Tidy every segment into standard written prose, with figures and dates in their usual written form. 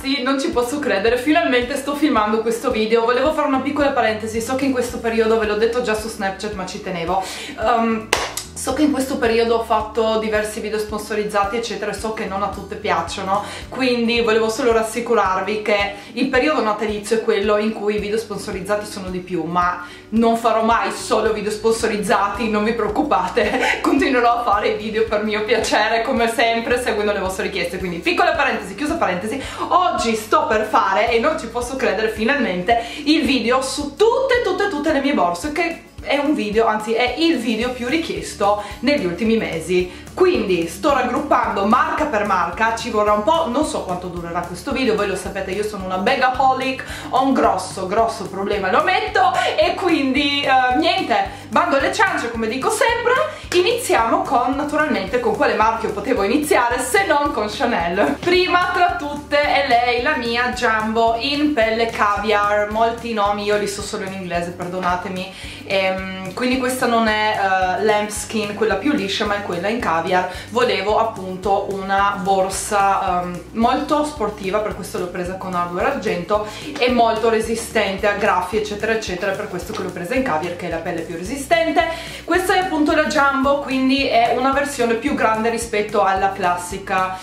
ragazzi, non ci posso credere, finalmente sto filmando questo video. Volevo fare una piccola parentesi, so che in questo periodo, ve l'ho detto già su Snapchat ma ci tenevo, so che in questo periodo ho fatto diversi video sponsorizzati eccetera e so che non a tutte piacciono, quindi volevo solo rassicurarvi che il periodo natalizio è quello in cui i video sponsorizzati sono di più, ma non farò mai solo video sponsorizzati, non vi preoccupate, continuerò a fare i video per mio piacere come sempre, seguendo le vostre richieste. Quindi piccola parentesi, chiusa parentesi, oggi sto per fare, e non ci posso credere, finalmente il video su tutte le mie borse, che è un video, anzi è il video più richiesto negli ultimi mesi. Quindi sto raggruppando marca per marca, ci vorrà un po', non so quanto durerà questo video, voi lo sapete, io sono una bagaholic, ho un grosso problema, lo ammetto, e quindi niente, bando alle ciance come dico sempre. Iniziamo naturalmente con quale marchio potevo iniziare se non con Chanel. Prima tra tutte è lei, la mia Jumbo in pelle caviar, molti nomi io li so solo in inglese, perdonatemi. Quindi questa non è lambskin, quella più liscia, ma è quella in caviar. Volevo appunto una borsa molto sportiva, per questo l'ho presa con hardware argento, e molto resistente a graffi eccetera eccetera, per questo che l'ho presa in caviar, che è la pelle più resistente. Questa è appunto la Jumbo, quindi è una versione più grande rispetto alla classica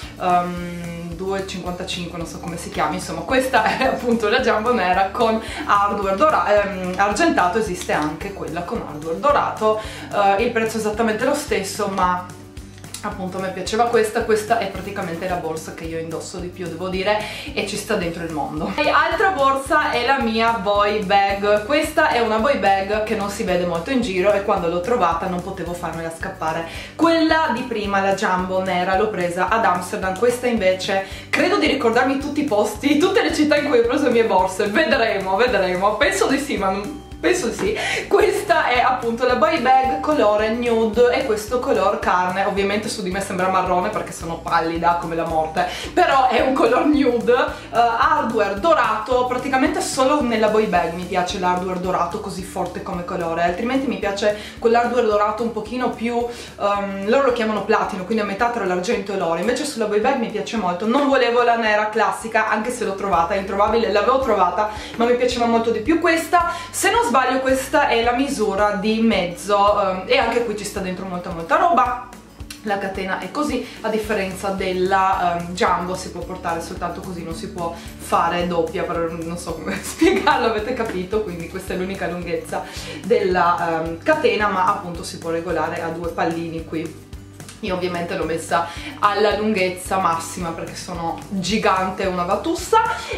2,55, non so come si chiama, insomma questa è appunto la Jumbo nera con hardware argentato. Esiste anche quella con hardware dorato, il prezzo è esattamente lo stesso, ma appunto a me piaceva questa è praticamente la borsa che io indosso di più, devo dire, e ci sta dentro il mondo. E altra borsa è la mia boy bag. Questa è una boy bag che non si vede molto in giro, e quando l'ho trovata non potevo farmela scappare. Quella di prima, la Jumbo nera, l'ho presa ad Amsterdam. Questa invece credo di ricordarmi tutti i posti, tutte le città in cui ho preso le mie borse. Vedremo, penso di sì, ma non... penso sì. Questa è appunto la boy bag colore nude, e questo color carne, ovviamente su di me sembra marrone perché sono pallida come la morte, però è un color nude, hardware dorato. Praticamente solo nella boy bag mi piace l'hardware dorato così forte come colore, altrimenti mi piace quell'hardware dorato un pochino più, loro lo chiamano platino, quindi a metà tra l'argento e l'oro. Invece sulla boy bag mi piace molto. Non volevo la nera classica, anche se l'ho trovata, è introvabile, l'avevo trovata, ma mi piaceva molto di più questa. Se non sbaglio questa è la misura di mezzo, e anche qui ci sta dentro molta roba. La catena è così, a differenza della Jumbo si può portare soltanto così, non si può fare doppia, non so come spiegarlo, avete capito. Quindi questa è l'unica lunghezza della catena, ma appunto si può regolare a due pallini qui. Io ovviamente l'ho messa alla lunghezza massima perché sono gigante, una vatussa,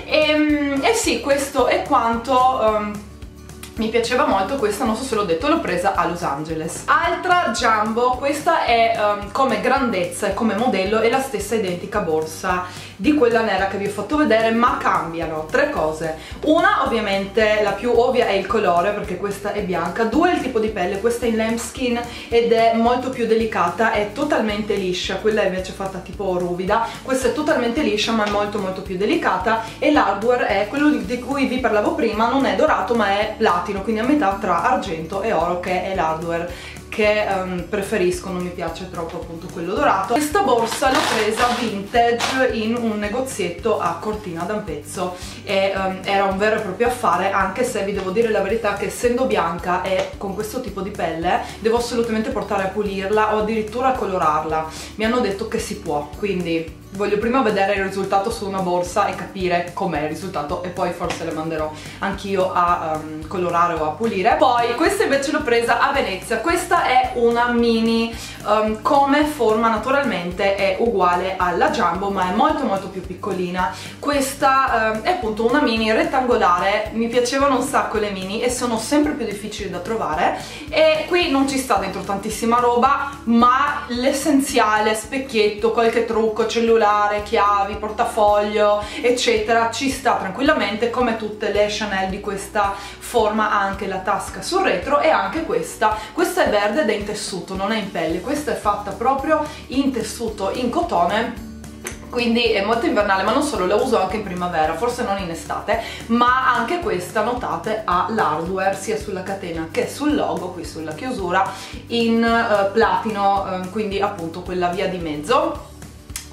e sì, questo è quanto. Mi piaceva molto questa, non so se l'ho detto, l'ho presa a Los Angeles. Altra Jumbo, questa è come grandezza e come modello è la stessa identica borsa di quella nera che vi ho fatto vedere, ma cambiano tre cose. Una, ovviamente la più ovvia, è il colore, perché questa è bianca. Due, il tipo di pelle, questa è in lambskin ed è molto più delicata, è totalmente liscia, quella è invece fatta tipo ruvida. Questa è totalmente liscia ma è molto più delicata, e l'hardware è quello di cui vi parlavo prima, non è dorato ma è platino, quindi a metà tra argento e oro, che è l'hardware che preferisco, non mi piace troppo appunto quello dorato. Questa borsa l'ho presa vintage in un negozietto a Cortina d'Ampezzo, e era un vero e proprio affare, anche se vi devo dire la verità che essendo bianca e con questo tipo di pelle devo assolutamente portare a pulirla o addirittura a colorarla. Mi hanno detto che si può, quindi voglio prima vedere il risultato su una borsa e capire com'è il risultato, e poi forse le manderò anch'io a colorare o a pulire. Poi questa invece l'ho presa a Venezia. Questa è una mini, come forma naturalmente è uguale alla Jumbo ma è molto più piccolina. Questa è appunto una mini rettangolare, mi piacevano un sacco le mini e sono sempre più difficili da trovare, e qui non ci sta dentro tantissima roba, ma l'essenziale, specchietto, qualche trucco, cellulare, chiavi, portafoglio eccetera, ci sta tranquillamente. Come tutte le Chanel di questa forma ha anche la tasca sul retro, e anche questa è verde ed è in tessuto, non è in pelle. Questa è fatta proprio in tessuto, in cotone, quindi è molto invernale, ma non solo, la uso anche in primavera, forse non in estate. Ma anche questa, notate, ha l'hardware sia sulla catena che sul logo, qui sulla chiusura, in platino, quindi appunto quella via di mezzo.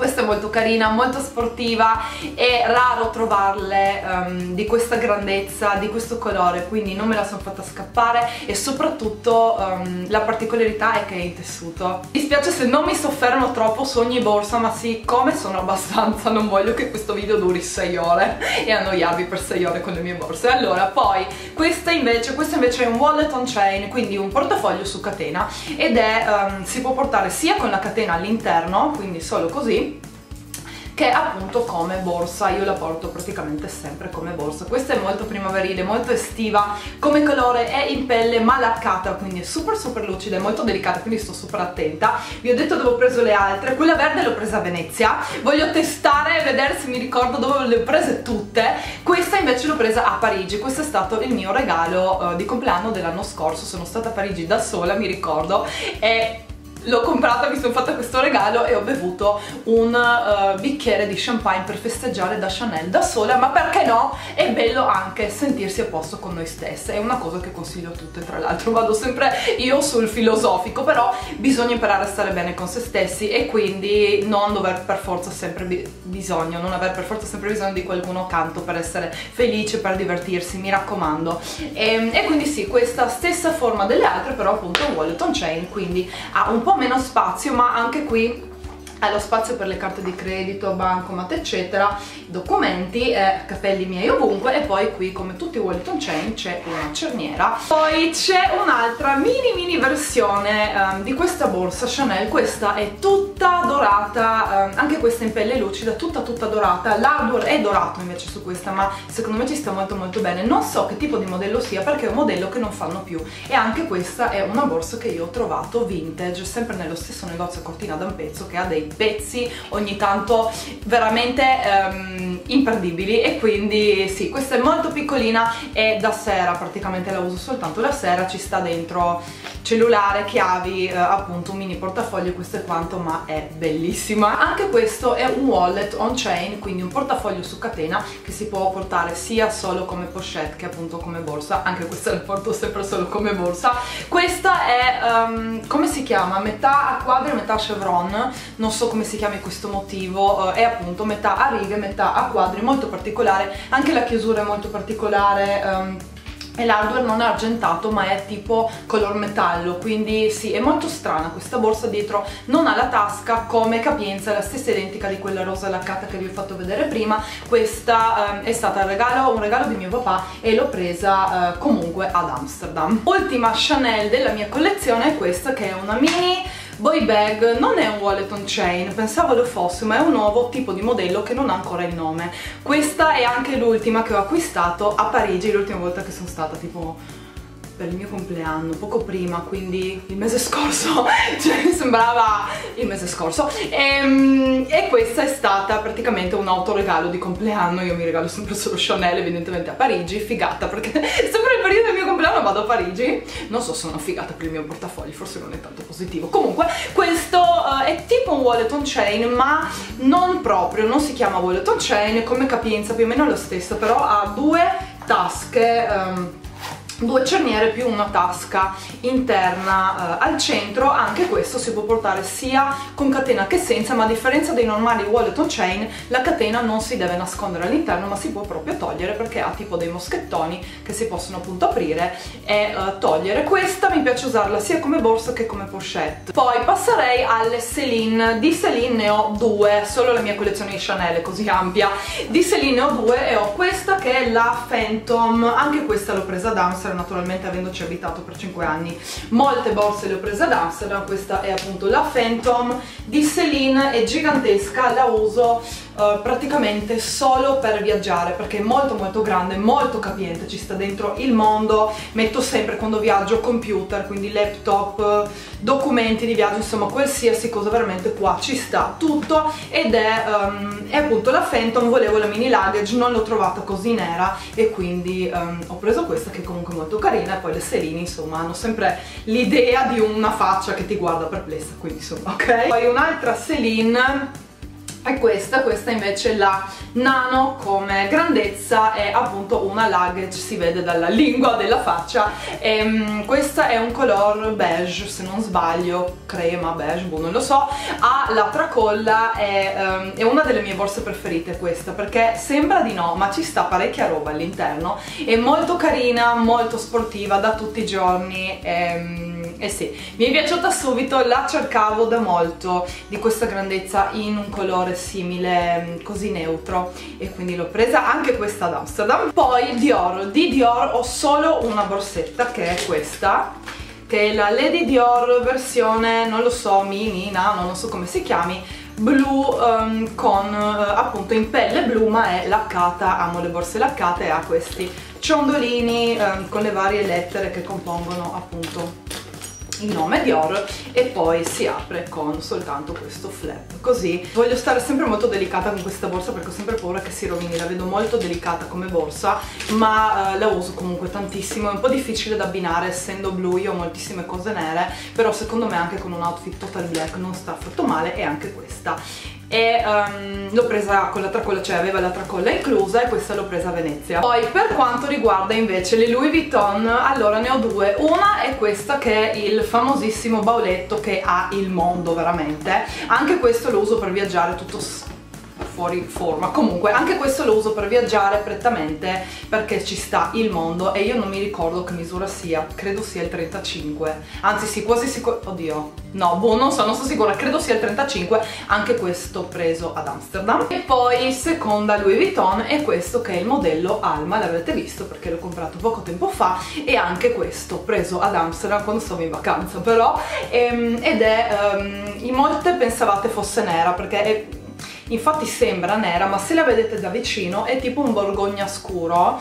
Questa è molto carina, molto sportiva, è raro trovarle di questa grandezza, di questo colore, quindi non me la sono fatta scappare e soprattutto la particolarità è che è in tessuto. Mi dispiace se non mi soffermo troppo su ogni borsa, ma siccome sono abbastanza, non voglio che questo video duri 6 ore e annoiarvi per 6 ore con le mie borse. Allora, poi questo invece è un wallet on chain, quindi un portafoglio su catena, ed è si può portare sia con la catena all'interno, quindi solo così, che appunto come borsa. Io la porto praticamente sempre come borsa. Questa è molto primaverile, molto estiva come colore, è in pelle ma laccata, quindi è super lucida, è molto delicata, quindi sto super attenta. Vi ho detto dove ho preso le altre, quella verde l'ho presa a Venezia, voglio testare e vedere se mi ricordo dove le ho prese tutte. Questa invece l'ho presa a Parigi, questo è stato il mio regalo di compleanno dell'anno scorso, sono stata a Parigi da sola, mi ricordo, e l'ho comprata, mi sono fatta questo regalo e ho bevuto un bicchiere di champagne per festeggiare da Chanel da sola, ma perché no? È bello anche sentirsi a posto con noi stesse, è una cosa che consiglio a tutte, tra l'altro vado sempre io sul filosofico, però bisogna imparare a stare bene con se stessi e quindi non aver per forza sempre bisogno di qualcuno accanto per essere felice, per divertirsi, mi raccomando. E quindi sì, questa stessa forma delle altre, però appunto un wallet on chain, quindi ha un po' meno spazio, ma anche qui ha lo spazio per le carte di credito, bancomat eccetera, documenti e capelli miei ovunque. E poi qui, come tutti i wallet on chain, c'è una cerniera. Poi c'è un'altra mini versione di questa borsa Chanel. Questa è tutta dorata, anche questa in pelle lucida, tutta dorata. L'hardware è dorato invece su questa, ma secondo me ci sta molto bene. Non so che tipo di modello sia perché è un modello che non fanno più, e anche questa è una borsa che io ho trovato vintage, sempre nello stesso negozio a Cortina d'Ampezzo, che ha dei pezzi ogni tanto veramente imperdibili. E quindi sì, questa è molto piccolina e da sera, praticamente la uso soltanto la sera, ci sta dentro cellulare, chiavi, appunto un mini portafoglio, questo è quanto, ma è bellissima. Anche questo è un wallet on chain, quindi un portafoglio su catena che si può portare sia solo come pochette che appunto come borsa. Anche questa la porto sempre solo come borsa. Questa è come si chiama? Metà a quadri e metà chevron, non so come si chiami questo motivo, è appunto metà a righe, metà a quadri, molto particolare, anche la chiusura è molto particolare, e l'hardware non è argentato ma è tipo color metallo, quindi sì, è molto strana questa borsa. Dietro non ha la tasca, come capienza è la stessa identica di quella rosa laccata che vi ho fatto vedere prima. Questa è stata un regalo di mio papà e l'ho presa comunque ad Amsterdam. Ultima Chanel della mia collezione è questa, che è una mini boy bag. Non è un wallet on chain, pensavo lo fosse, ma è un nuovo tipo di modello che non ha ancora il nome. Questa è anche l'ultima che ho acquistato a Parigi, l'ultima volta che sono stata, tipo per il mio compleanno, poco prima, quindi il mese scorso, cioè mi sembrava il mese scorso, e questa è stata praticamente un autoregalo di compleanno. Io mi regalo sempre solo Chanel, evidentemente a Parigi, figata, perché sempre nel periodo del mio compleanno vado a Parigi. Non so se è una figata per il mio portafoglio, forse non è tanto positivo. Comunque questo è tipo un wallet on chain, ma non proprio, non si chiama wallet on chain, come capienza più o meno è lo stesso, però ha due tasche, due cerniere più una tasca interna al centro. Anche questo si può portare sia con catena che senza, ma a differenza dei normali wallet on chain la catena non si deve nascondere all'interno, ma si può proprio togliere, perché ha tipo dei moschettoni che si possono appunto aprire e togliere. Questa mi piace usarla sia come borsa che come pochette. Poi passerei alle Celine. Di Celine ne ho due, solo la mia collezione di Chanel è così ampia. Di Celine ne ho due e ho questa che è la Phantom. Anche questa l'ho presa ad Amsterdam, naturalmente avendoci abitato per 5 anni. Molte borse le ho prese ad Amsterdam. Questa è appunto la Phantom di Celine, è gigantesca, la uso praticamente solo per viaggiare, perché è molto grande, molto capiente, ci sta dentro il mondo. Metto sempre, quando viaggio, computer, quindi laptop, documenti di viaggio, insomma qualsiasi cosa, veramente qua ci sta tutto. Ed è appunto la Phantom. Volevo la mini luggage, non l'ho trovata così nera e quindi ho preso questa, che è comunque molto carina. E poi le Celine insomma hanno sempre l'idea di una faccia che ti guarda perplessa, quindi insomma ok. Poi un'altra Celine E questa invece è la Nano come grandezza, è appunto una luggage, si vede dalla lingua della faccia. Questa è un color beige, se non sbaglio, crema, beige, boh, non lo so. Ha la tracolla, è una delle mie borse preferite questa, perché sembra di no, ma ci sta parecchia roba all'interno. È molto carina, molto sportiva, da tutti i giorni. Eh sì, mi è piaciuta subito, la cercavo da molto di questa grandezza in un colore simile, così neutro, e quindi l'ho presa. Anche questa ad Amsterdam. Poi Dior, di Dior ho solo una borsetta, che è questa, che è la Lady Dior versione, non lo so, mini, nano, non so come si chiami, blu, con appunto in pelle blu, ma è laccata. Amo le borse laccate, e ha questi ciondolini con le varie lettere che compongono appunto il nome Dior, e poi si apre con soltanto questo flap, così. Voglio stare sempre molto delicata con questa borsa, perché ho sempre paura che si rovini, la vedo molto delicata come borsa, ma la uso comunque tantissimo. È un po' difficile da abbinare, essendo blu, io ho moltissime cose nere, però secondo me anche con un outfit total black non sta affatto male. E anche questa, e l'ho presa con la tracolla, cioè aveva la tracolla inclusa, e questa l'ho presa a Venezia. Poi per quanto riguarda invece le Louis Vuitton, allora ne ho due. Una è questa, che è il famosissimo bauletto che ha il mondo veramente. Anche questo lo uso per viaggiare, tutto fuori forma. Comunque anche questo lo uso per viaggiare prettamente, perché ci sta il mondo, e io non mi ricordo che misura sia, credo sia il 35, anzi sì, quasi sicuro, oddio, no, boh, non so sicura, credo sia il 35. Anche questo preso ad Amsterdam. E poi seconda Louis Vuitton è questo, che è il modello Alma, l'avrete visto perché l'ho comprato poco tempo fa, e anche questo preso ad Amsterdam quando stavo in vacanza però, ed è, in molte pensavate fosse nera, perché infatti sembra nera, ma se la vedete da vicino è tipo un borgogna scuro,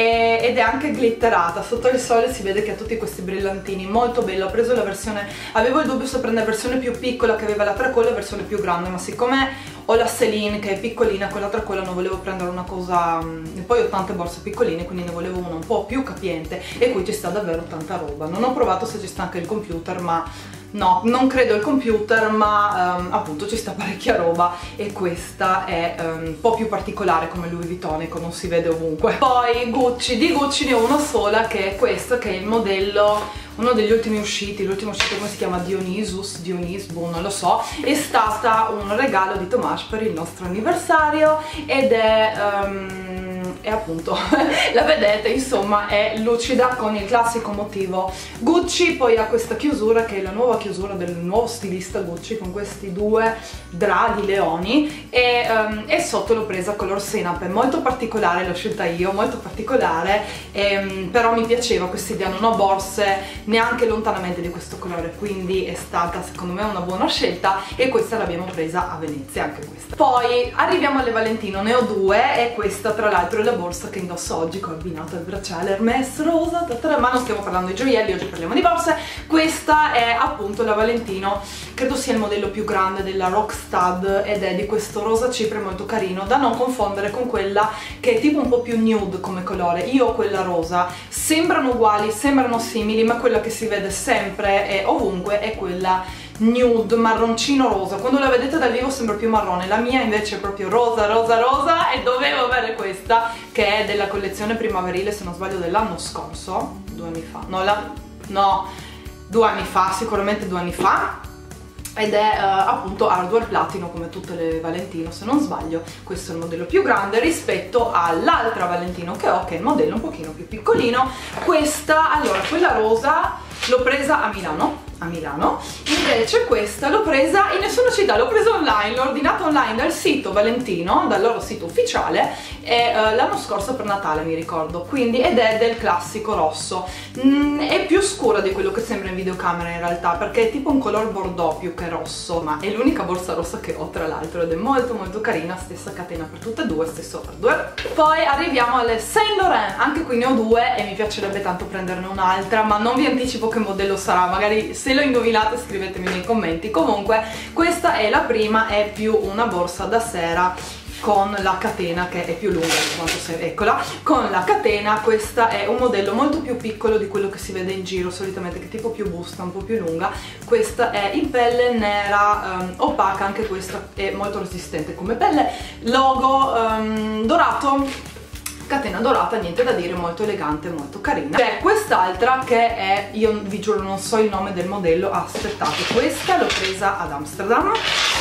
ed è anche glitterata. Sotto il sole si vede che ha tutti questi brillantini, molto bello. Ho preso la versione, avevo il dubbio se prendere la versione più piccola che aveva la tracolla o la versione più grande, ma siccome ho la Celine che è piccolina con la tracolla, non volevo prendere una cosa, e poi ho tante borse piccoline, quindi ne volevo una un po' più capiente, e qui ci sta davvero tanta roba. Non ho provato se ci sta anche il computer, ma no, non credo il computer, ma appunto ci sta parecchia roba, e questa è un po' più particolare come Louis Vuitton, ecco, non si vede ovunque. Poi Gucci, di Gucci ne ho una sola, che è questo, che è il modello, uno degli ultimi usciti, l'ultimo uscito, come si chiama, Dionis, boh, non lo so. È stata un regalo di Tomas per il nostro anniversario, ed è appunto la vedete, insomma è lucida con il classico motivo Gucci. Poi ha questa chiusura, che è la nuova chiusura del nuovo stilista Gucci, con questi due draghi leoni, e sotto l'ho presa color senape, molto particolare, l'ho scelta io, molto particolare, però mi piaceva questa idea, non ho borse neanche lontanamente di questo colore, quindi è stata secondo me una buona scelta, e questa l'abbiamo presa a Venezia, anche questa. Poi arriviamo alle Valentino, ne ho due, e questa tra l'altro è la borsa che indosso oggi, che ho abbinato al bracciale Hermès rosa, ma non stiamo parlando di gioielli, oggi parliamo di borse. Questa è appunto la Valentino, credo sia il modello più grande della Rockstud, ed è di questo rosa cipre molto carino, da non confondere con quella che è tipo un po' più nude come colore. Io ho quella rosa, sembrano uguali, sembrano simili, ma quella che si vede sempre e ovunque è quella nude, marroncino rosa. Quando la vedete dal vivo sembra più marrone, la mia invece è proprio rosa, rosa, rosa, e dovevo avere questa, che è della collezione primaverile, se non sbaglio dell'anno scorso, 2 anni fa, no, 2 anni fa, sicuramente 2 anni fa, ed è appunto hardware platino come tutte le Valentino, se non sbaglio. Questo è il modello più grande rispetto all'altra Valentino che ho, che è il modello un pochino più piccolino. Questa, allora, quella rosa l'ho presa a Milano, invece questa l'ho presa in nessuna città, l'ho presa online, l'ho ordinata online dal sito Valentino, dal loro sito ufficiale, e l'anno scorso per Natale mi ricordo, quindi, ed è del classico rosso. È più scura di quello che sembra in videocamera in realtà, perché è tipo un color bordeaux più che rosso, ma è l'unica borsa rossa che ho tra l'altro, ed è molto molto carina, stessa catena per tutte e due, stesso hardware. Poi arriviamo alle Saint Laurent, anche qui ne ho due e mi piacerebbe tanto prenderne un'altra, ma non vi anticipo che modello sarà, magari se lo indovinate scrivetemi nei commenti. Comunque questa è la prima, è più una borsa da sera con la catena che è più lunga di quanto sia, eccola, con la catena. Questa è un modello molto più piccolo di quello che si vede in giro solitamente, che è tipo più busta, un po' più lunga. Questa è in pelle nera, opaca, anche questa è molto resistente come pelle, logo dorato, catena dorata, niente da dire, molto elegante, molto carina. C'è quest'altra che è, io vi giuro non so il nome del modello, aspettate, questa l'ho presa ad Amsterdam,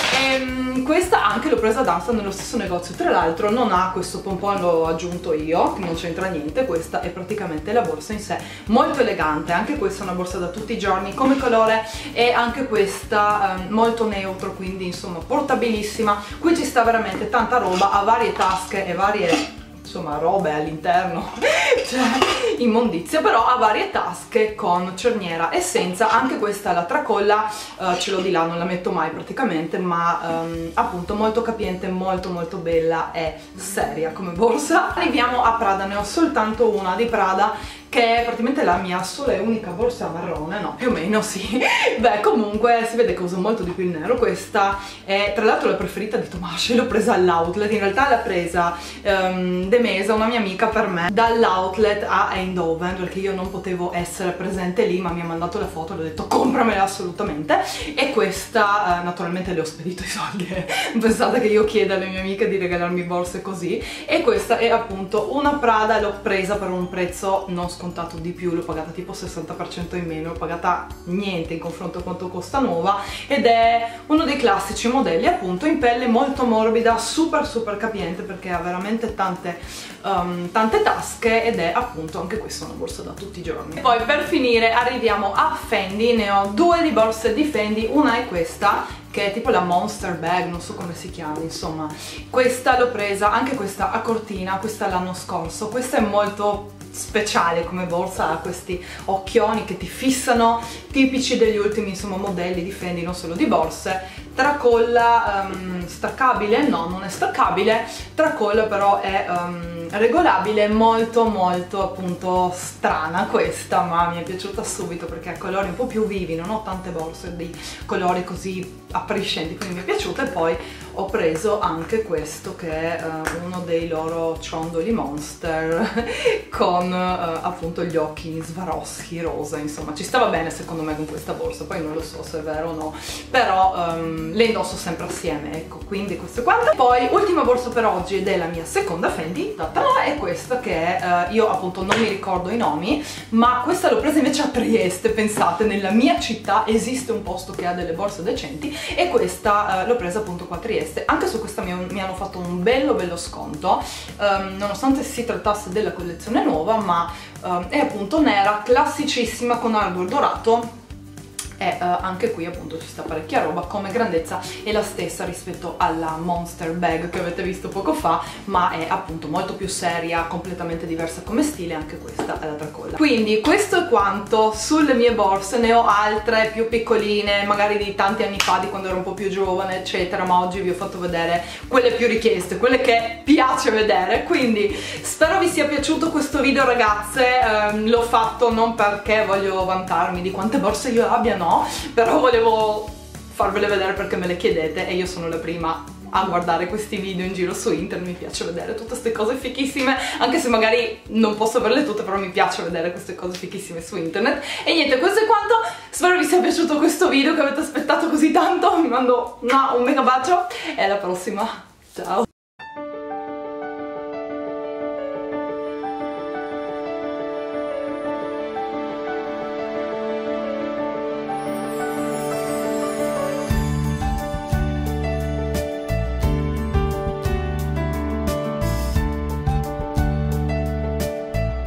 e questa anche l'ho presa ad Amsterdam nello stesso negozio, tra l'altro non ha questo pompon, l'ho aggiunto io, che non c'entra niente. Questa è praticamente la borsa in sé, molto elegante, anche questa è una borsa da tutti i giorni come colore, e anche questa molto neutro, quindi insomma portabilissima. Qui ci sta veramente tanta roba, ha varie tasche e varie, insomma, robe all'interno, cioè immondizia, però ha varie tasche con cerniera e senza. Anche questa la tracolla, ce l'ho di là, non la metto mai praticamente, ma appunto molto capiente, molto molto bella e seria come borsa. Arriviamo a Prada, ne ho soltanto una di Prada, che è praticamente la mia sola e unica borsa marrone, no, più o meno sì. Beh, comunque si vede che uso molto di più il nero. Questa è tra l'altro la preferita di Tomasci, l'ho presa all'outlet, in realtà l'ha presa De Mesa, una mia amica, per me dall'outlet a Eindhoven, perché io non potevo essere presente lì, ma mi ha mandato la foto e le ho detto compramela assolutamente. E questa naturalmente le ho spedito i soldi, pensate che io chieda alle mie amiche di regalarmi borse così. E questa è appunto una Prada, l'ho presa per un prezzo non scontato di più, l'ho pagata tipo 60% in meno, l'ho pagata niente in confronto a quanto costa nuova, ed è uno dei classici modelli appunto in pelle molto morbida, super super capiente, perché ha veramente tante tasche, ed è appunto anche questa una borsa da tutti i giorni. E poi per finire arriviamo a Fendi, ne ho due di borse di Fendi, una è questa che è tipo la Monster Bag, non so come si chiama, insomma questa l'ho presa, anche questa a cortina, questa l'anno scorso. Questa è molto speciale come borsa, ha questi occhioni che ti fissano, tipici degli ultimi insomma modelli di Fendi, non solo di borse. Tracolla staccabile, no, non è staccabile, tracolla però è regolabile, molto molto appunto strana questa, ma mi è piaciuta subito perché ha colori un po' più vivi, non ho tante borse di colori così appariscenti, quindi mi è piaciuta. E poi ho preso anche questo che è uno dei loro ciondoli Monster con appunto gli occhi Swarovski rosa, insomma ci stava bene secondo me con questa borsa, poi non lo so se è vero o no, però le indosso sempre assieme, ecco, quindi questo è quanto. Poi ultima borsa per oggi, ed è la mia seconda Fendi, è questa che io appunto non mi ricordo i nomi, ma questa l'ho presa invece a Trieste, pensate, nella mia città esiste un posto che ha delle borse decenti, e questa l'ho presa appunto qua a Trieste. Anche su questa mi hanno fatto un bello sconto, nonostante si trattasse della collezione nuova, ma è appunto nera, classicissima, con hardware dorato. E anche qui appunto ci sta parecchia roba, come grandezza è la stessa rispetto alla Monster Bag che avete visto poco fa, ma è appunto molto più seria, completamente diversa come stile. Anche questa è la tracolla. Quindi questo è quanto sulle mie borse. Ne ho altre più piccoline, magari di tanti anni fa, di quando ero un po' più giovane eccetera, ma oggi vi ho fatto vedere quelle più richieste, quelle che piace vedere. Quindi spero vi sia piaciuto questo video, ragazze. L'ho fatto non perché voglio vantarmi di quante borse io abbia, no, però volevo farvele vedere perché me le chiedete e io sono la prima a guardare questi video in giro su internet. Mi piace vedere tutte queste cose fichissime, anche se magari non posso averle tutte, però mi piace vedere queste cose fichissime su internet. E niente, questo è quanto. Spero vi sia piaciuto questo video, che avete aspettato così tanto. Vi mando un mega bacio e alla prossima, ciao!